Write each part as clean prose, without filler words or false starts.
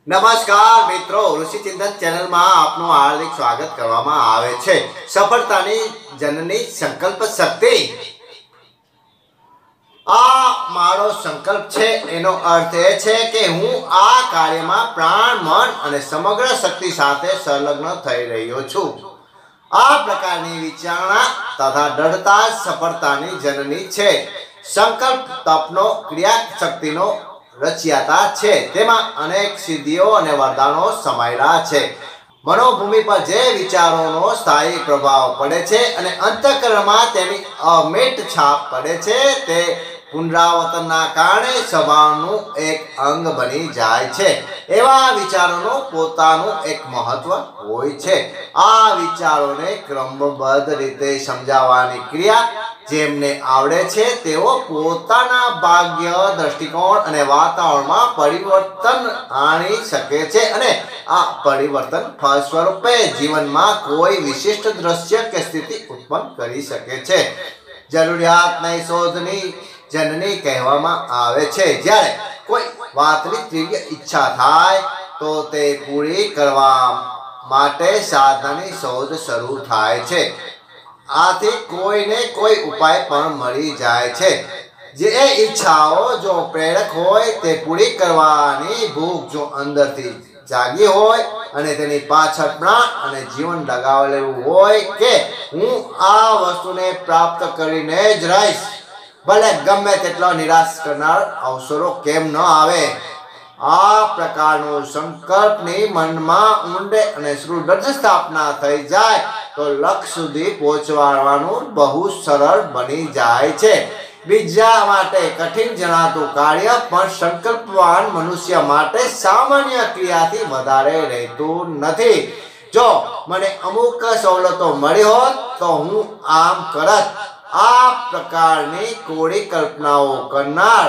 નમસ્કાર મિત્રો, ઋષિ ચિંતન ચેનલમાં આપનું હાર્દિક સ્વાગત કરવામાં આવે છે। સફળતાની જનની સંકલ્પ શક્તિ। આ મારો સંકલ્પ છે, એનો અર્થ એ છે કે હું આ કાર્યમાં પ્રાણ, મન અને સમગ્ર શક્તિ સાથે સંલગ્ન થઈ રહ્યો છું। આ પ્રકારની વિચારણા તથા દ્રઢતા સફળતાની જનની છે। સંકલ્પ તપનો ક્રિયા શક્તિનો રચયાતા છે, તેમાં અનેક સિદ્ધિઓ અને વરદાનો સમાયેલા છે। મનોભૂમિ પર જે વિચારોનો સ્થાયી પ્રભાવ પડે છે અને અંતઃકરણમાં તેની અમિટ છાપ પડે છે, તે પુનરાવર્તનના કારણે સ્વભાવનું એક અંગ બની જાય છે। એવા વિચારોનું પોતાનું એક મહત્વ હોય છે। આ વિચારોને ક્રમબદ્ધ રીતે સમજાવવાની ક્રિયા જેમને આવડે છે તેઓ પોતાના ભાગ્ય, દ્રષ્ટિકોણ અને વાતાવરણમાં પરિવર્તન આણી શકે છે અને આ પરિવર્તન ફળ સ્વરૂપે જીવનમાં કોઈ વિશિષ્ટ દ્રશ્ય કે સ્થિતિ ઉત્પન્ન કરી શકે છે। જરૂરિયાતની શોધની જનની કહેવામાં આવે છે। જ્યારે કોઈ વાતની તીવ્ર ઈચ્છા થાય તો તે પૂરી કરવા માટે સાધનાની શોધ શરૂ થાય છે। આથી કોઈને કોઈ ઉપાય પણ મળી જાય છે। જે ઈચ્છાઓ જો પ્રેરક હોય, તે પૂરી કરવાની ભૂખ જો અંદરથી જાગી હોય અને તેની પાછળ પ્રાણ અને જીવન લગાવેલું હોય કે હું આ વસ્તુને પ્રાપ્ત કરીને જ રહીશ, ભલે ગમે તેટલો નિરાશ કરનાર અવસરો કેમ ન આવે। આ પ્રકારનું સંકલ્પની મનમાં ઊંડે અને સુદૃઢ સ્થાપના થઈ જાય તો લક્ષ્ય સુધી પહોંચવાનું બહુ સરળ બની જાય છે। બીજા માટે કઠિન જણાતું કાર્ય પણ સંકલ્પવાન મનુષ્ય માટે સામાન્ય ક્રિયાથી વધારે રહેતું નથી। જો મને અમુક સવલતો મળી હોત તો હું આમ કરત। આ પ્રકારની કોરી કલ્પનાઓ કરનાર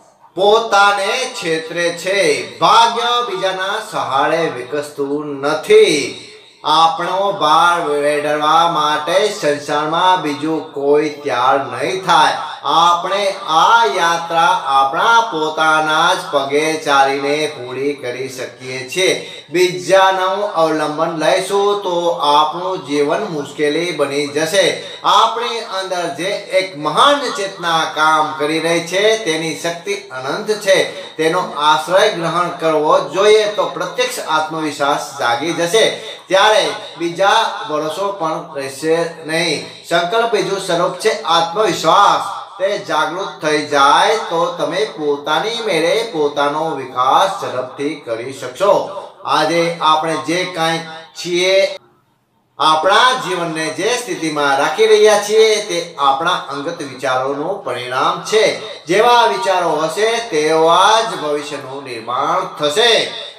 પોતાને છેતરે છે। ભાગ્ય બીજાના સહારે વિકસતું નથી। આપણો ભાર વેઢવા માટે સંસારમાં બીજું કોઈ તૈયાર નહીં થાય। આપણે આ યાત્રા આપણા પોતાના જ પગે ચાલીને પૂરી કરી શકીએ છીએ। બીજાનું અવલંબન લઈશું તો આપણું જીવન મુશ્કેલી બની જશે। આપણી અંદર જે એક મહાન ચેતના કામ કરી રહી છે તેની શક્તિ અનંત છે। તેનો આશ્રય ગ્રહણ કરવો જોઈએ તો પ્રત્યક્ષ આત્મવિશ્વાસ જાગી જશે। ત્યારે બીજા ભરોસો પણ રહેશે નહીં। સંકલ્પ બીજું સ્વરૂપ છે આત્મવિશ્વાસ। તે જાગૃત થઈ જાય તો તમે પોતાની મેળે પોતાનો વિકાસ ઝડપથી કરી શકશો। આજે આપણે જે કાંઈ છીએ, આપણા જીવનને જે સ્થિતિમાં રાખી રહ્યા છીએ તે આપણા અંગત વિચારોનું પરિણામ છે। જેવા વિચારો હશે તેવા જ ભવિષ્યનું નિર્માણ થશે।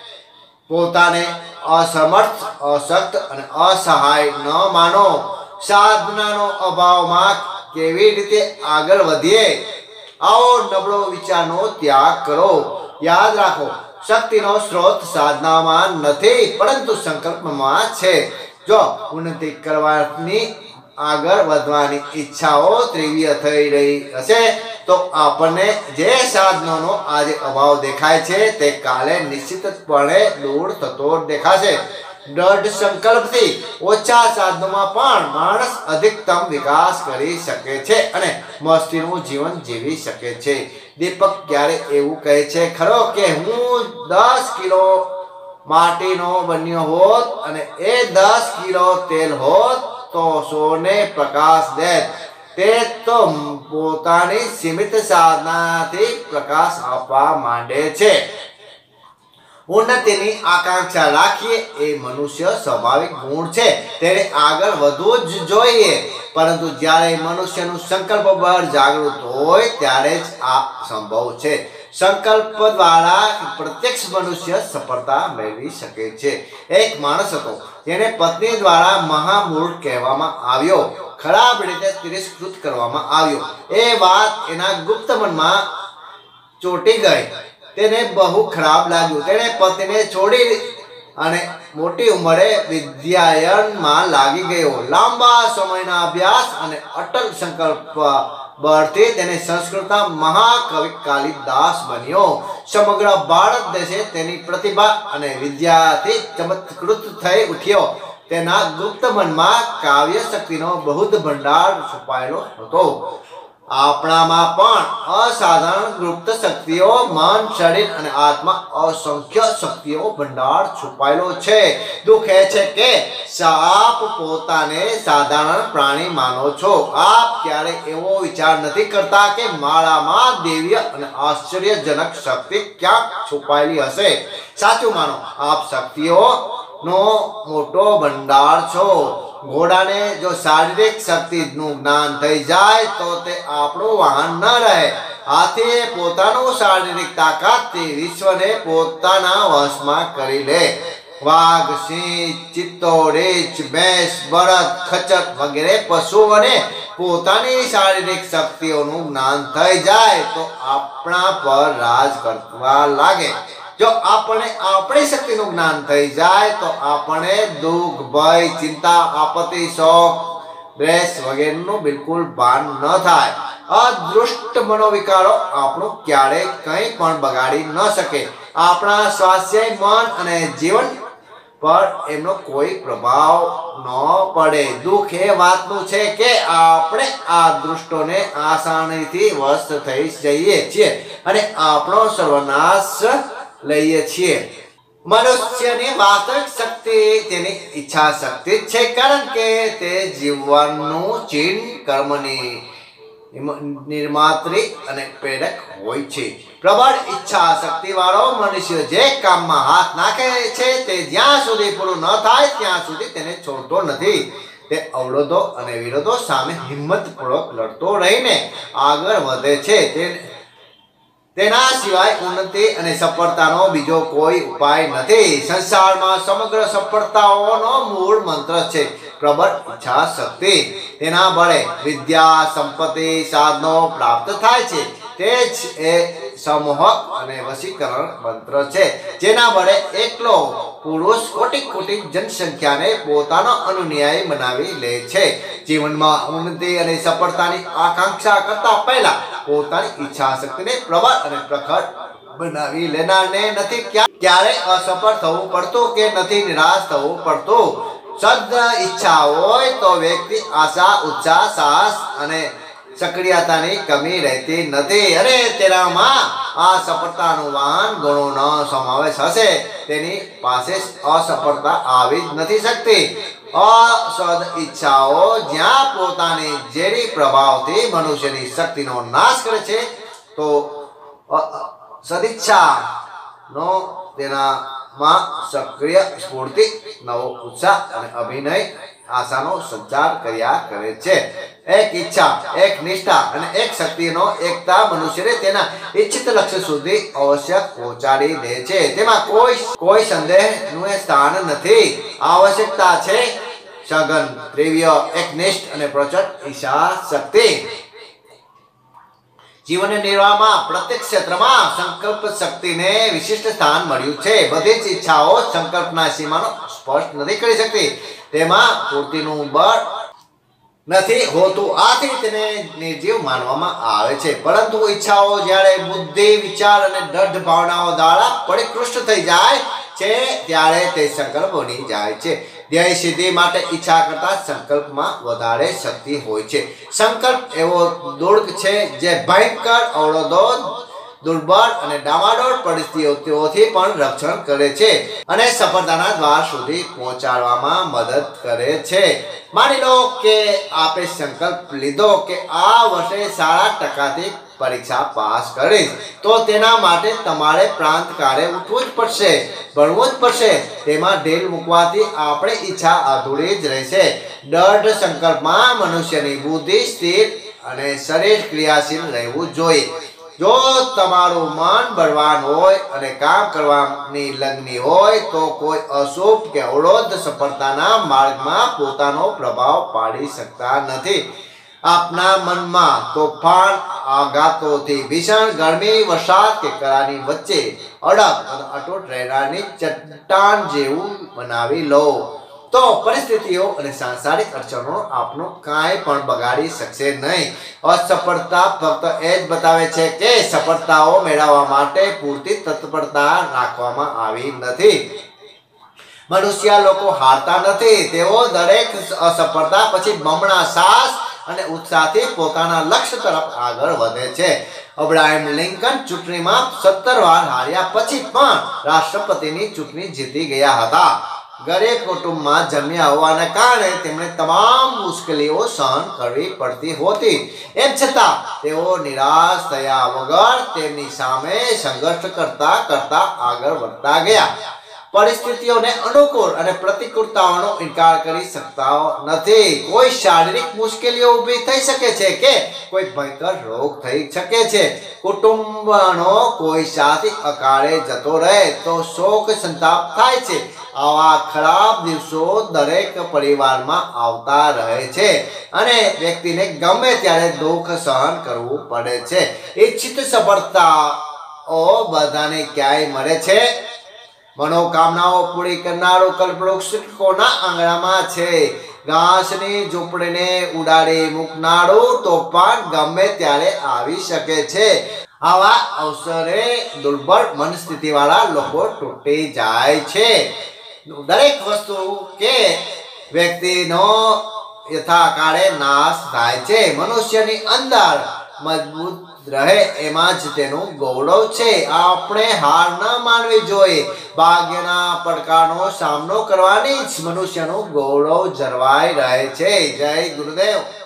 પોતાને અસમર્થ, અશક્ત અને અસહાય ન માનો। સાધનાનો અભાવમાં કેવી રીતે આગળ વધીએ, આવો નબળો વિચારનો ત્યાગ કરો। યાદ રાખો, શક્તિનો સ્ત્રોત સાધનામાં નથી પરંતુ સંકલ્પમાં છે। જો ઉન્નતિ કરવાની, આગળ વધવાની ઈચ્છાઓ તીવ્ર થઈ રહી હશે તો આપણને જે સાધનોનો આજે અભાવ દેખાય છે તે કાલે નિશ્ચિતપણે દૂર થતો દેખાશે। દ્રઢ સંકલ્પથી ઓછા સાધનોમાં પણ માણસ અધિકતમ વિકાસ કરી શકે છે અને મસ્તીનું જીવન જીવી શકે છે। દીપક ક્યારે એવું કહે છે ખરો કે હું 10 કિલો માટીનો બન્યો હોત અને એ 10 કિલો તેલ હોત તો સોને પ્રકાશ દેત। તે તો પોતાની સીમિત સાધનાથી પ્રકાશ આપવા માંડે છે। ઉન્નતિની આકાંક્ષા રાખીએ એ મનુષ્ય સ્વાભાવિક ગુણ છે। તેને આગળ વધવું જ જોઈએ, પરંતુ જ્યારે મનુષ્યનું સંકલ્પ બળ જાગૃત હોય ત્યારે જ આ સંભવ છે। સંકલ્પ દ્વારા પ્રત્યક્ષ મનુષ્ય સફળતા મેળવી શકે છે। એક માણસ હતો જેને પત્ની દ્વારા મહામૂર્ખ કહેવામાં આવ્યો, ખરાબ રીતે તિરસ્કૃત કરવામાં આવ્યો। એ વાત એના ગુપ્ત મનમાં ચોંટી ગઈ। તેને બહુ ખરાબ લાગ્યું। તેણે પતિને છોડી અને મોટી ઉંમરે વિદ્યાયનમાં લાગી ગયો। લાંબા સમયના અભ્યાસ અને અટલ સંકલ્પ બળથી તેને સંસ્કૃતના મહાકવિ કાલિદાસ બન્યો. સમગ્ર ભારત દેશે તેની પ્રતિભા અને વિદ્યાથી ચમત્કૃત થઈ ઉઠ્યો. તેના ગુપ્ત મનમાં કાવ્ય શક્તિનો બહુત ભંડાર છુપાયેલો હતો. આપણામાં પણ અસાધારણ ગુપ્ત શક્તિઓ, મન, શરીર અને આત્મા અસંખ્ય શક્તિઓ ભંડાર છુપાયેલો છે. દુઃખ એ છે કે આપ પોતાને સાધારણ પ્રાણી માનો છો. આપ ક્યારે એવો વિચાર નથી કરતા કે મારામાં દિવ્ય અને આશ્ચર્યજનક શક્તિ ક્યાંક છુપાયેલી હશે. સાચું માનો, આપ શક્તિઓ નો મોટો ભંડાર છો. ઘોડાને જો શારીરિક શક્તિનું જ્ઞાન થઈ જાય તો તે આપણું વાહન ન રહે. હાથીએ પોતાનું શારીરિક તાકાતથી વિશ્વને પોતાના વશમાં કરી લે. વાઘ, સિંહ, ચિત્તો, રીંછ, ભેંસ, બળદ, ખચ્ચર વગેરે પશુઓને પોતાની શારીરિક શક્તિઓનું જ્ઞાન થઈ જાય તો આપણા પર રાજ કરવા લાગે. જો આપણે આપણી શક્તિનું જ્ઞાન થઈ જાય તો આપણે દુઃખ, ભય, ચિંતા, આપત્તિ, શોક, દ્વેષ વગેરેનું બિલકુલ ભાન ન થાય. અદૃષ્ટ મનોવિકારો આપણું ક્યારેય કંઈ પણ બગાડી ન શકે. આપણા સ્વાસ્થ્ય, મન અને જીવન પર એમનો કોઈ પ્રભાવ ન પડે. દુઃખ એ વાતનું છે કે આપણે આ દૃષ્ટોને આસાનીથી વશ થઈ જઈએ છીએ અને આપણો સર્વનાશ લઈએ છીએ. મનુષ્યની વાસ્તવિક શક્તિ તેની ઈચ્છા શક્તિ છે, કારણ કે તે જીવનનું ચિહ્ન, કર્મની નિર્માત્રી અને પ્રેરક હોય છે. પ્રબળ ઈચ્છા શક્તિ વાળો મનુષ્ય જે કામમાં હાથ નાખે છે તે જ્યાં સુધી પૂરું ન થાય ત્યાં સુધી તેને છોડતો નથી. તે અવરોધો અને વિરોધો સામે હિંમતપૂર્વક લડતો રહીને આગળ વધે છે. તેના સિવાય ઉન્નતિ અને સફળતાનો બીજો કોઈ ઉપાય નથી. સંસારમાં સમગ્ર સફળતાઓનો મૂળ મંત્ર છે પ્રબળ ઈચ્છા શક્તિ. તેના બળે વિદ્યા, સંપત્તિ, સાધનો પ્રાપ્ત થાય છે. તે જ એ સમોહક અને વશીકરણ મંત્ર છે જેના વડે એકલો પુરુષ કોટી કોટી જનસંખ્યાને પોતાનો અનુયાયી બનાવી લે છે. જીવનમાં ઉન્નતિ અને સફળતાની આકાંક્ષા કરતા પહેલા પોતાની ઈચ્છા શક્તિને પ્રબળ અને પ્રખર બનાવી લેનારને નથી ક્યારે અસફળ થવું પડતું કે નથી નિરાશ થવું પડતું. સદ ઈચ્છા હોય તો વ્યક્તિ આશા, ઉત્સાહ, સાહસ અને સક્રિયતાની કમી રહેતી નથી અને તેનામાં આ સફળતાનું વાહન ગુણોનો સમાવેશ હશે તેની પાસે અસફળતા આવી જ નથી શકતી. અસદ ઈચ્છાઓ જ્યાં પોતાની ઝેરી પ્રભાવથી મનુષ્યની શક્તિનો નાશ કરે છે તો સદિચ્છા નો તેનામાં સક્રિય સ્ફૂર્તિ, નવો ઉત્સાહ અને અભિનય આશાનો સંચાર કર્યા કરે છે. એક ઈચ્છા, એક નિષ્ઠા અને એક શક્તિનો એકતા મનુષ્યને તેના ઈચ્છિત લક્ષ્ય સુધી અવશ્ય પહોંચાડી દે છે. તેમાં કોઈ સંદેહનું સ્થાન નથી. આવશ્યકતા છે સઘન, તીવ્ર, એકનિષ્ઠ અને પ્રચંડ ઈચ્છા શક્તિ. જીવન નિર્વાહમાં પ્રત્યેક ક્ષેત્રમાં સંકલ્પ શક્તિને વિશિષ્ટ સ્થાન મળ્યું છે. બધી જ ઈચ્છાઓ સંકલ્પના સીમાનો સ્પષ્ટ નથી કરી શકતી. તેમાં પૂર્તિનું બળ નથી હોતું. આથી તેને નિર્જીવ માનવામાં આવે છે. પરંતુ ઈચ્છાઓ જ્યારે બુદ્ધિ, વિચાર અને દ્રઢ ભાવનાઓ દ્વારા પરિકૃષ્ટ થઈ જાય છે ત્યારે તે સંકલ્પ બની જાય છે. ધ્યેય સિદ્ધિ માટે ઈચ્છા કરતા સંકલ્પમાં વધારે શક્તિ હોય છે. સંકલ્પ એવો દુર્ગ છે જે ભયંકર અવરોધો, દુર્બળ અને ડામાડોળ પરિસ્થિતિઓથી પણ રક્ષણ કરે છે અને સફળતાના દ્વાર સુધી પહોંચાડવામાં મદદ કરે છે. માની લો કે આપે સંકલ્પ લીધો કે આ વર્ષે 7% પરીક્ષા પાસ કરીશ, તો તેના માટે તમારે પ્રાંત કાળે ઉઠવું જ પડશે, ભણવું જ પડશે. તેમાં ઢીલ મૂકવાથી આપણી ઈચ્છા અધૂરી જ રહેશે. દ્રઢ સંકલ્પમાં મનુષ્યની બુદ્ધિ સ્થિર અને શરીર ક્રિયાશીલ રહેવું જોઈએ. જો તમારું મન બળવાન હોય અને કામ કરવાની લગ્ની હોય તો કોઈ અશુભ કે અવરોધ સફળતાના માર્ગમાં પોતાનો પ્રભાવ પાડી શકતા નથી. આપના મનમાં તોફાન, આઘાતોથી ભીષણ ગરમી, વરસાદ કે કરાની વચ્ચે અડગ અને અટૂટ રહેનારની ચટ્ટાન જેવું બનાવી લો. તો પરિસ્થિતિઓ અને સાંસારિક અડચણો આપનું કાંઈ પણ બગાડી શકશે નહીં. અસફળતા ફક્ત એ જ બતાવે છે કે સફળતાઓ મેળવવા માટે પૂરતી તત્પરતા રાખવામાં આવી નથી. મનુષ્ય લોકો હારતા નથી, તેઓ દરેક અસફળતા પછી બમણા સાહસ અને ઉત્સાહથી પોતાના લક્ષ્ય તરફ આગળ વધે છે. અબ્રાહમ લિંકન ચૂંટણીમાં 17 વાર હાર્યા પછી પણ રાષ્ટ્રપતિની ચૂંટણી જીતી ગયા હતા. ગરીબ કુટુંબમાં જન્મ્યા હોવાને કારણે તેમણે તમામ મુશ્કેલીઓ સહન કરવી પડતી હતી. એમ છતાં તેઓ નિરાશ થયા વગર તેમની સામે સંઘર્ષ કરતા કરતા આગળ વધતા ગયા. પરિસ્થિતિઓને અનુકૂળ અને પ્રતિકૂળતાઓનો ઇનકાર કરી શકતા નથી. કોઈ શારીરિક મુશ્કેલીઓ ઊભી થઈ શકે છે કે કોઈ ભયંકર રોગ થઈ શકે છે. કુટુંબનો કોઈ સાથી અકાળે જતો રહે તો શોક સંતાપ થાય છે. આવા ખરાબ દિવસો દરેક પરિવારમાં આવતા રહે છે અને વ્યક્તિને ગમે ત્યારે દુઃખ સહન કરવું પડે છે. ઈચ્છિત સફળતાઓ બધાને ક્યાંય મળે છે? મનોકામનાઓ પૂરી કરનારો કલ્પવૃક્ષ કોના આંગણામાં છે? ઘાસની ઝૂંપડીને ઉડાડી મૂકનારું તોફાન ગમે ત્યારે આવી શકે છે. આવા અવસરે દુર્બળ મનસ્થિતિવાળા લોકો તૂટી જાય છે. દરેક વસ્તુ કે વ્યક્તિનો યથાકાળે નાશ થાય છે. મનુષ્યની અંદર મજબૂત રહે એમાં જ તેનું ગૌરવ છે. આપણે હાર ન માનવી જોઈએ. ભાગ્યના પડકારનો સામનો કરવાની જ મનુષ્યનું ગૌરવ જળવાઈ રહે છે. જય ગુરુદેવ.